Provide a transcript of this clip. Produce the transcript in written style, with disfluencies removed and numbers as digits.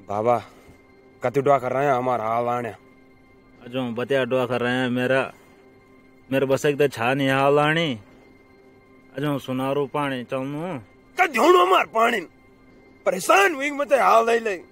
बाबा कति डुआ कर रहे हैं हमारा हाल आने अजो बतिया डुआ कर रहे हैं मेरे बस एक छा नहीं हाल आनी अजो सुनारू पानी चलनू का ढूंढो हमार पानी परेशान हुई मते हाल ले ले